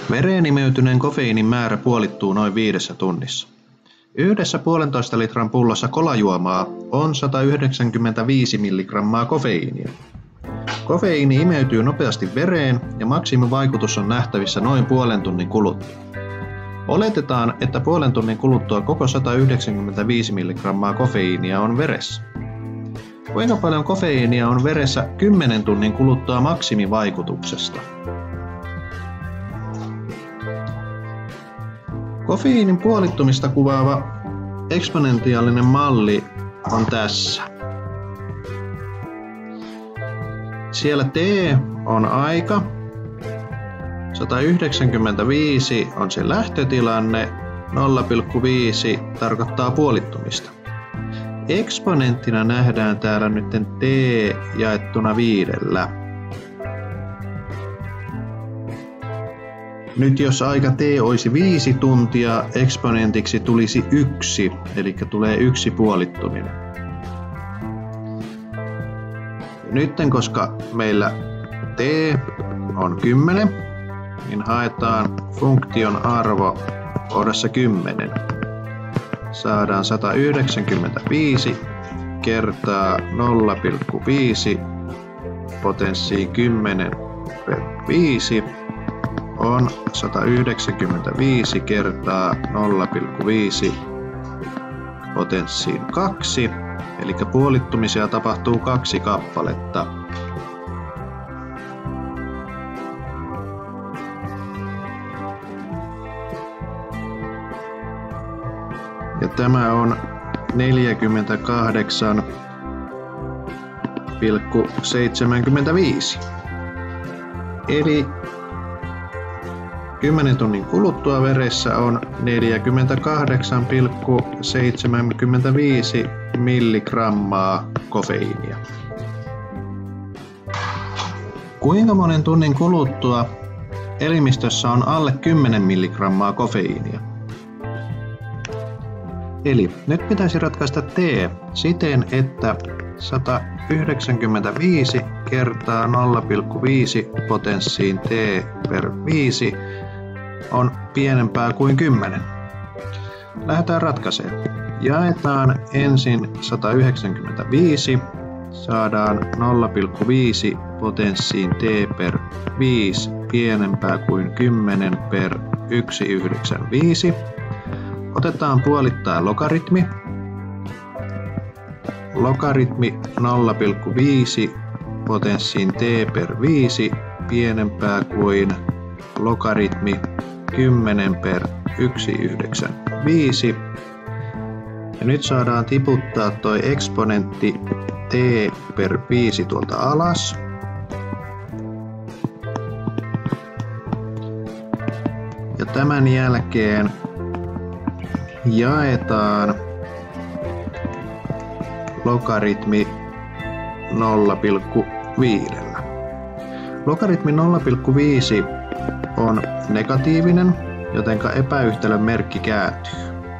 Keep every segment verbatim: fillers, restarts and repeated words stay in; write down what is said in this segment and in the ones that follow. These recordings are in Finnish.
Vereen imeytyneen kofeiinin määrä puolittuu noin viidessä tunnissa. Yhdessä puolentoista litran pullossa kolajuomaa on sata yhdeksänkymmentäviisi milligrammaa kofeiinia. Kofeiini imeytyy nopeasti vereen ja maksimivaikutus on nähtävissä noin puolen tunnin kuluttua. Oletetaan, että puolen tunnin kuluttua koko sata yhdeksänkymmentäviisi milligrammaa kofeiinia on veressä. Kuinka paljon kofeiinia on veressä kymmenen tunnin kuluttua maksimivaikutuksesta? Kofeiinin puolittumista kuvaava eksponentiaalinen malli on tässä. Siellä t on aika, sata yhdeksänkymmentäviisi on se lähtötilanne, nolla pilkku viisi tarkoittaa puolittumista. Eksponenttina nähdään täällä nyt t jaettuna viidellä. Nyt jos aika t olisi viisi tuntia, eksponentiksi tulisi yksi, eli tulee yksi puolittuminen. Nyt koska meillä t on kymmenen, niin haetaan funktion arvo kohdassa kymmenen. Saadaan sata yhdeksänkymmentäviisi kertaa nolla pilkku viisi potenssiin kymmenen per viisi on sata yhdeksänkymmentäviisi kertaa nolla pilkku viisi potenssiin kaksi, eli puolittumisia tapahtuu kaksi kappaletta. Ja tämä on neljäkymmentäkahdeksan pilkku seitsemänkymmentäviisi. Eli kymmenen tunnin kuluttua veressä on neljäkymmentäkahdeksan pilkku seitsemänkymmentäviisi milligrammaa kofeiinia. Kuinka monen tunnin kuluttua elimistössä on alle kymmenen milligrammaa kofeiinia? Eli nyt pitäisi ratkaista t siten, että sata yhdeksänkymmentäviisi kertaa nolla pilkku viisi potenssiin t per viisi on pienempää kuin kymmenen. Lähdetään ratkaisemaan. Jaetaan ensin sata yhdeksänkymmentäviisi, saadaan nolla pilkku viisi potenssiin t per viisi pienempää kuin kymmenen per yksi pilkku yhdeksänkymmentäviisi. Otetaan puolittain logaritmi. Logaritmi nolla pilkku viisi potenssiin t per viisi pienempää kuin logaritmi kymmenen per yksi pilkku yhdeksänkymmentäviisi. Ja nyt saadaan tiputtaa toi eksponentti t per viisi tuolta alas. Ja tämän jälkeen jaetaan logaritmi nolla pilkku viisi. Logaritmi nolla pilkku viisi on negatiivinen, jotenka epäyhtälön merkki kääntyy.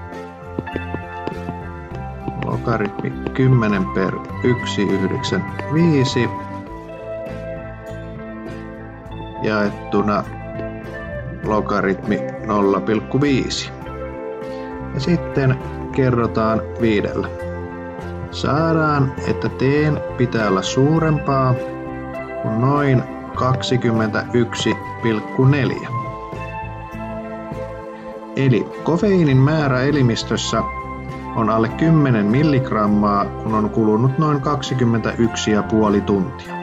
Logaritmi kymmenen per yksi pilkku yhdeksänkymmentäviisi jaettuna logaritmi nolla pilkku viisi. Ja sitten kerrotaan viidellä. Saadaan, että t pitää olla suurempaa kuin noin kaksikymmentäyksi pilkku neljä. Eli kofeiinin määrä elimistössä on alle kymmenen milligrammaa, kun on kulunut noin kaksikymmentäyksi pilkku viisi tuntia.